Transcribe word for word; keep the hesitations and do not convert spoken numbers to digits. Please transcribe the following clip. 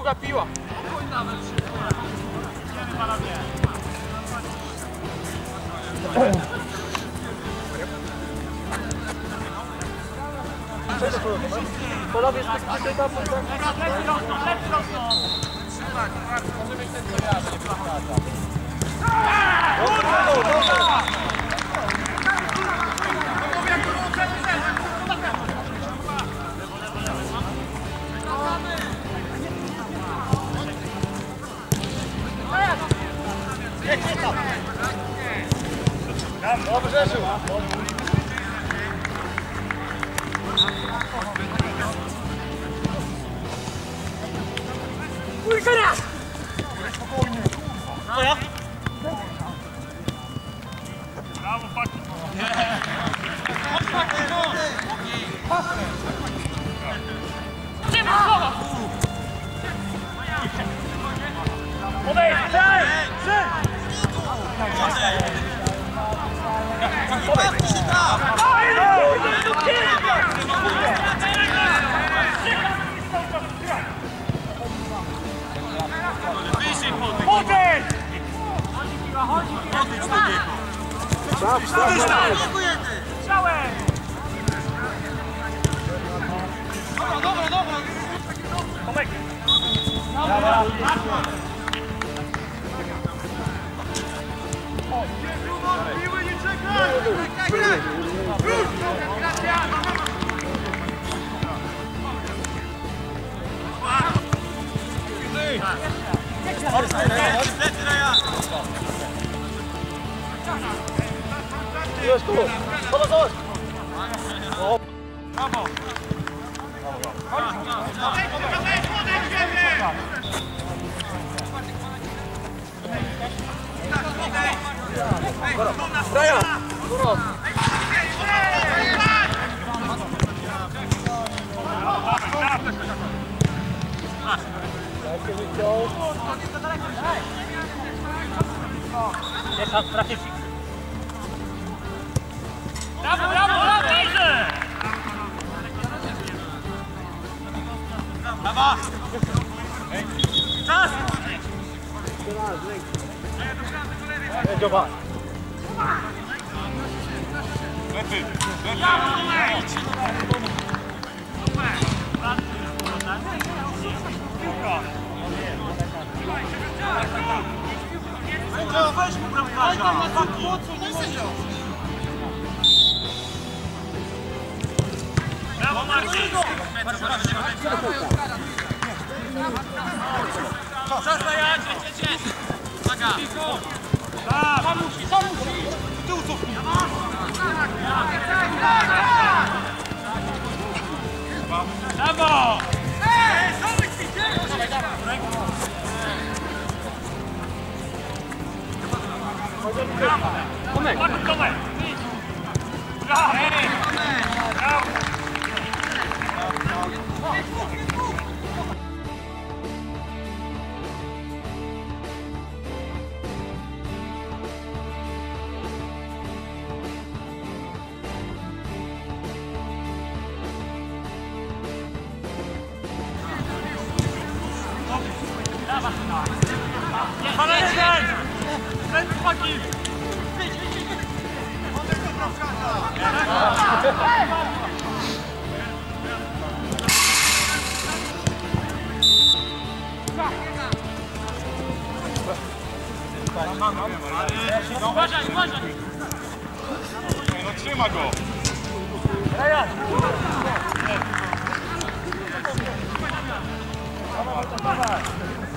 długa piła. Polowie jest tak przytyka, bo tak... Może mieć ten co jadę, nie przeszkadza. Dobrze, Rzeszu! Kurka raz! Spokojnie, kurwa! No ja? Brawo, Faki! Chodź, Faki, no! Gdzie masz słowa? Podejdź! Cześć! Cześć! Dobra, dobra, dobra! Tomek! Dobra! Miły, nie czekaj! Graj! Już! Gracias! Jest tu! Zobacz, zobacz! Brawo! Braja! Góros! Jest tam trafić. Brawo, brawo, brawo! Brawo! Czas! Giova. Lepiej! Sędzio, weź mu bramkarza! Nie sędzio! Brawo, Marcin! Czas na jadzie, jedź, jedź! Uwaga! Sam musi, sam musi! Do tyłu cofnij! Brawo! Ej, Tomek, Tomek! Tomek! Tomek! Brawo! Brawo! Pana jeden! Ten chłopaki! Wyjdź, wyjdź, wyjdź! Odejdź do bramkarza! Uważaj, uważaj! No trzyma go! Rejan! Dawaj, dawaj!